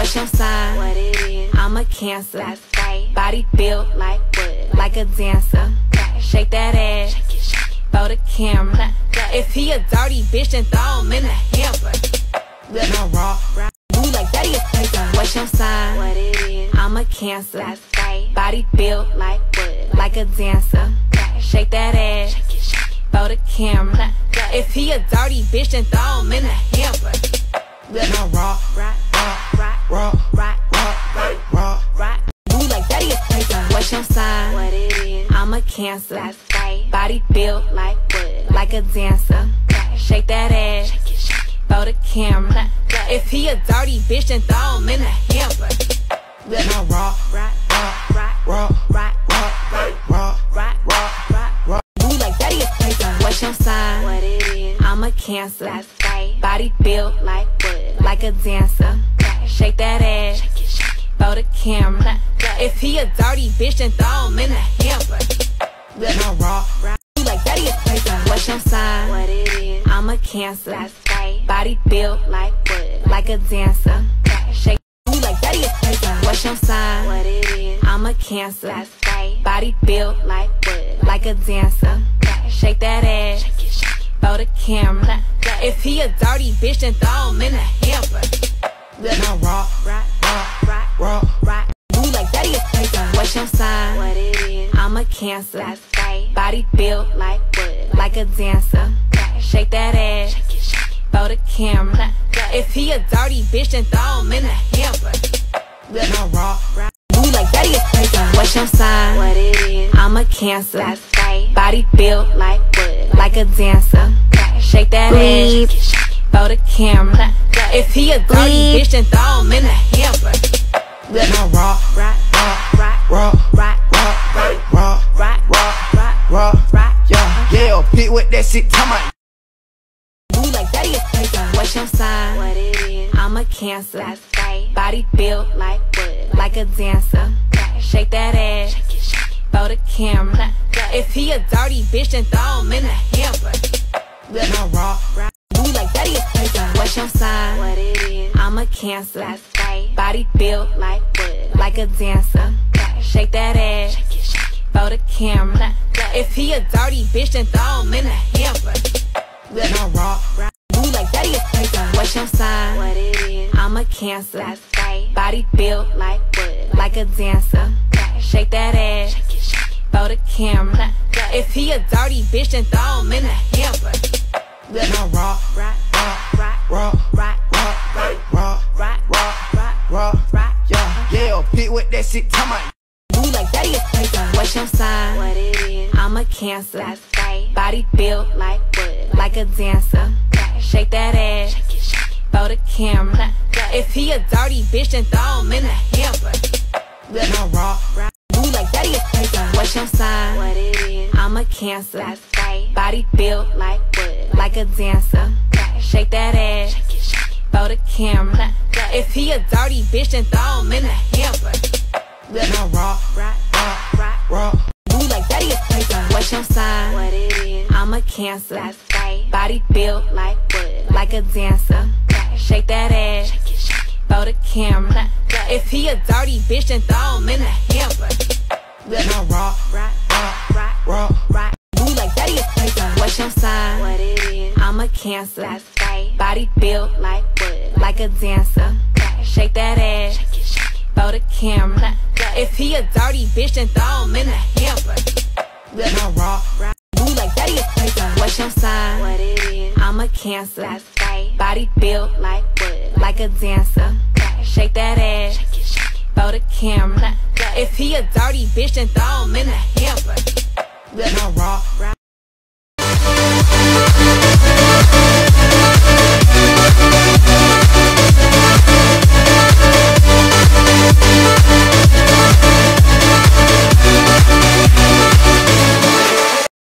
What's your sign? What it is? I'm a Cancer. That's right. Body built Like wood. like a dancer. Shake that ass. Shake it, shake it. Throw the camera. If he a dirty bitch, then throw him in the hamper. Now rock. Move like daddy is paper. What's your sign? What it is? I'm a Cancer. That's right. Body built Like wood. like a dancer. Shake that ass. Shake it, shake it. Throw the camera. If he a dirty bitch, then throw him in the hamper. Now rock. Rock, rock, Rock. rock, Rock. Rock. rock. Move like daddy is paper. What's your sign? What it is? I'm a Cancer. That's right. Body built Like wood. like a dancer. Shake that ass. Shake it, shake it. Throw the camera. If he a dirty bitch, then throw him in the hamper. Now rock. Rock, rock, Rock. rock, Rock. rock, Rock. rock, rock. Move like daddy is paper. What's your sign? What it is? I'm a Cancer. That's right. Body built Like wood. like a dancer. Shake that ass. Shake it, shake it. Throw the camera. If he a dirty bitch, then throw him in the hamper. Now rock. Move like daddy is paper. What's your sign? What it is? I'm a Cancer. That's right. Body built Like wood. like a dancer. Shake. Move like daddy is paper. What's your sign? What it is? I'm a Cancer. That's right. Body built Like wood. like a dancer. Shake that ass. Shake it, shake it. Throw the camera. If he a dirty bitch, then throw him in the hamper. Now rock. Rock, rock, Rock. rock. Move like daddy is paper. What's your sign? What it is? I'm a Cancer. That's right. Body built Like wood. like a dancer. Shake that ass. Shake it, shake it. Throw the camera. If he a dirty bitch, then throw him in the hamper. Now rock. Move like daddy is paper. What's your sign? What it is? I'm a Cancer. That's right. Body built Like wood. like a dancer. Shake that ass. Shake it, shake it. Throw the camera. If he a dirty bitch, then throw him in the hamper. Now rock. Rock, rock, Rock. rock, Rock. rock, Rock. rock, rock, Rock. rock. Yeah. Hit with that shit. Come on. Move like daddy is paper. What's your sign? What it is? I'm a Cancer. That's right. Body built Like wood. like a dancer. Shake that ass. Shake it, shake it. Throw the camera. If he a dirty bitch, then throw him in the hamper. Now rock. Move like daddy is paper. What's your sign? What it is? I'm a Cancer. That's right. Body built Like wood. like a dancer. Shake that ass. Shake it, shake it. Throw the camera. If he a dirty bitch, then throw him in the hamper. Now rock. Move like daddy is paper. What's your sign? What it is? I'm a Cancer. That's right. Body built Like wood. like a dancer. Shake that ass. Shake it, shake it. Throw the camera. If he a dirty bitch, then throw him in the hamper. Now rock. Rock, rock, Rock. rock, Rock. rock, Rock. rock, Rock. rock. Yeah. Hit with that shit. Come on. Move like daddy is paper. What's your sign? What it is? I'm a Cancer. That's right. Body built Like wood. like a dancer. Shake that ass. Shake it, shake it. Throw the camera. If he a dirty bitch, then throw him in the hamper. Now rock. Move like daddy is paper. What's your sign? What it is? I'm a Cancer. That's right. Body built Like wood. like a dancer. Shake that ass. Shake it, shake it. Throw the camera. If he a dirty bitch, then throw him in the hamper. Now rock. Rock, rock, Rock. Move like daddy is paper. What's your sign? What it is? I'm a Cancer. That's right. Body built Like wood. like a dancer. Shake that ass. Shake it, shake it. Throw the camera. If he a dirty bitch, then throw him in the hamper. Now rock. Rock, rock, Rock. rock. Move like daddy is paper. What's your sign? What it is? I'm a Cancer. That's right. Body built Like wood. like a dancer. Shake that ass. Shake it, shake it. Throw the camera. If he a dirty bitch, then throw him in the hamper. Now rock. Move like daddy is paper. What's your sign? What it is? I'm a Cancer. That's right. Body built Like wood. like a dancer. Shake that ass. Shake it, shake it. Throw the camera. If he a dirty bitch, then throw him in the hamper. Now rock.